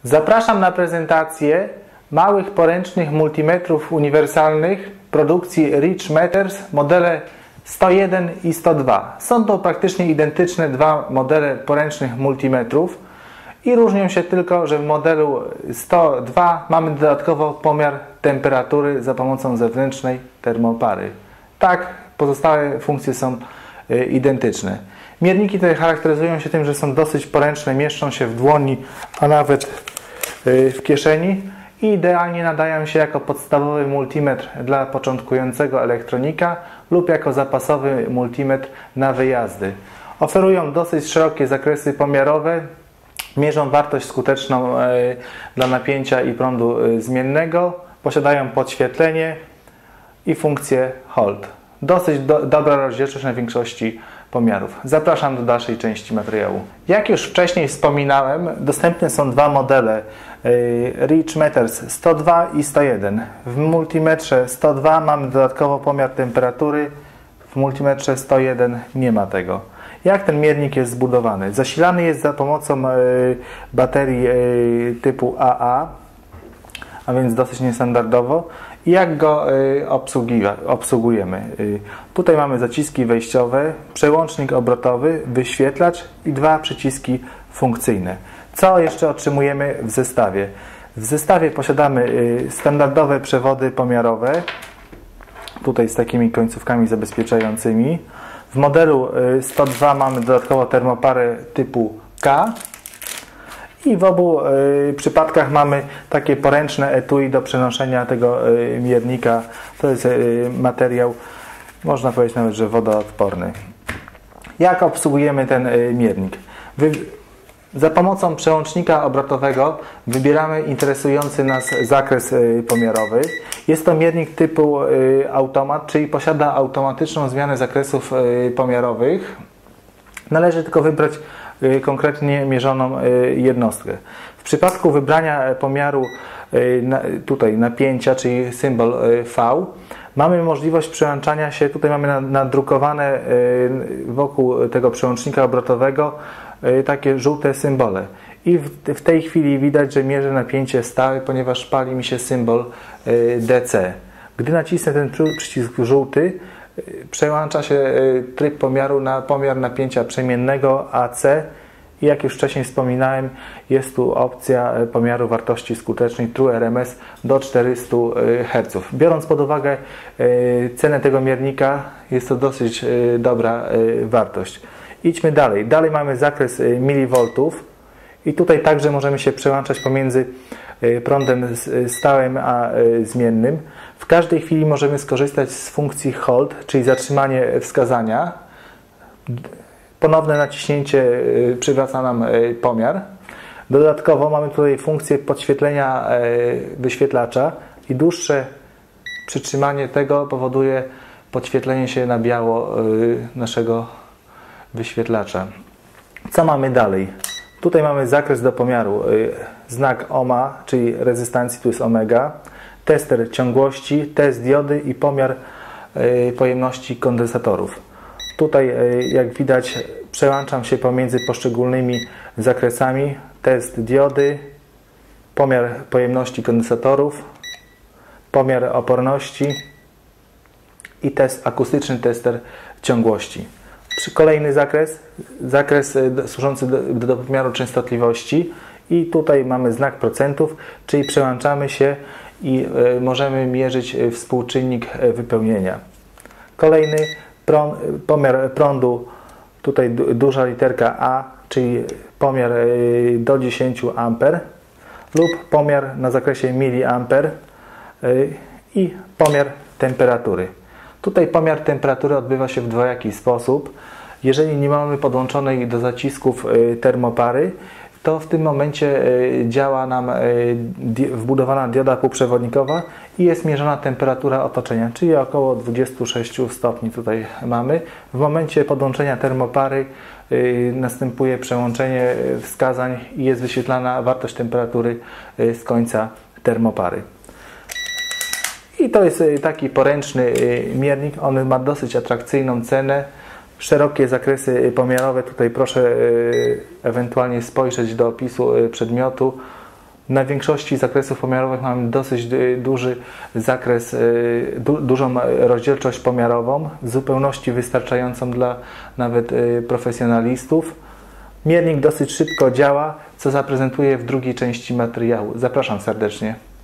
Zapraszam na prezentację małych poręcznych multimetrów uniwersalnych produkcji Reach Meters, modele 101 i 102. Są to praktycznie identyczne dwa modele poręcznych multimetrów i różnią się tylko, że w modelu 102 mamy dodatkowo pomiar temperatury za pomocą zewnętrznej termopary. Tak, pozostałe funkcje są identyczne. Mierniki te charakteryzują się tym, że są dosyć poręczne, mieszczą się w dłoni, a nawet w kieszeni i idealnie nadają się jako podstawowy multimetr dla początkującego elektronika lub jako zapasowy multimetr na wyjazdy. Oferują dosyć szerokie zakresy pomiarowe, mierzą wartość skuteczną dla napięcia i prądu zmiennego, posiadają podświetlenie i funkcję hold. Dosyć dobra rozdzielczość na większości pomiarów. Zapraszam do dalszej części materiału. Jak już wcześniej wspominałem, dostępne są dwa modele Reach Meters 102 i 101. W multimetrze 102 mamy dodatkowo pomiar temperatury, w multimetrze 101 nie ma tego. Jak ten miernik jest zbudowany? Zasilany jest za pomocą baterii typu AA, a więc dosyć niestandardowo. I jak go obsługujemy? Tutaj mamy zaciski wejściowe, przełącznik obrotowy, wyświetlacz i dwa przyciski funkcyjne. Co jeszcze otrzymujemy w zestawie? W zestawie posiadamy standardowe przewody pomiarowe, tutaj z takimi końcówkami zabezpieczającymi. W modelu 102 mamy dodatkowo termoparę typu K. I w obu przypadkach mamy takie poręczne etui do przenoszenia tego miernika. To jest materiał, można powiedzieć nawet, że wodoodporny. Jak obsługujemy ten miernik? Za pomocą przełącznika obrotowego wybieramy interesujący nas zakres pomiarowy. Jest to miernik typu automat, czyli posiada automatyczną zmianę zakresów pomiarowych. Należy tylko wybrać konkretnie mierzoną jednostkę. W przypadku wybrania pomiaru tutaj napięcia, czyli symbol V, mamy możliwość przełączania się, tutaj mamy nadrukowane wokół tego przełącznika obrotowego takie żółte symbole. I w tej chwili widać, że mierzę napięcie stałe, ponieważ pali mi się symbol DC. Gdy nacisnę ten przycisk żółty, przełącza się tryb pomiaru na pomiar napięcia przemiennego AC i jak już wcześniej wspominałem, jest tu opcja pomiaru wartości skutecznej True RMS do 400 Hz. Biorąc pod uwagę cenę tego miernika, jest to dosyć dobra wartość. Idźmy dalej. Dalej mamy zakres milivoltów i tutaj także możemy się przełączać pomiędzy prądem stałym a zmiennym. W każdej chwili możemy skorzystać z funkcji hold, czyli zatrzymanie wskazania. Ponowne naciśnięcie przywraca nam pomiar. Dodatkowo mamy tutaj funkcję podświetlenia wyświetlacza i dłuższe przytrzymanie tego powoduje podświetlenie się na biało naszego wyświetlacza. Co mamy dalej? Tutaj mamy zakres do pomiaru, znak ohma, czyli rezystancji, tu jest omega, tester ciągłości, test diody i pomiar pojemności kondensatorów. Tutaj, jak widać, przełączam się pomiędzy poszczególnymi zakresami, test diody, pomiar pojemności kondensatorów, pomiar oporności i akustyczny tester ciągłości. Kolejny zakres służący do pomiaru częstotliwości i tutaj mamy znak procentów, czyli przełączamy się i możemy mierzyć współczynnik wypełnienia. Kolejny pomiar prądu, tutaj duża literka A, czyli pomiar do 10 A lub pomiar na zakresie miliamper i pomiar temperatury. Tutaj pomiar temperatury odbywa się w dwojaki sposób. Jeżeli nie mamy podłączonej do zacisków termopary, to w tym momencie działa nam wbudowana dioda półprzewodnikowa i jest mierzona temperatura otoczenia, czyli około 26 stopni tutaj mamy. W momencie podłączenia termopary następuje przełączenie wskazań i jest wyświetlana wartość temperatury z końca termopary. I to jest taki poręczny miernik, on ma dosyć atrakcyjną cenę, szerokie zakresy pomiarowe. Tutaj proszę ewentualnie spojrzeć do opisu przedmiotu. Na większości zakresów pomiarowych mamy dosyć duży zakres, dużą rozdzielczość pomiarową, w zupełności wystarczającą dla nawet profesjonalistów. Miernik dosyć szybko działa, co zaprezentuję w drugiej części materiału. Zapraszam serdecznie.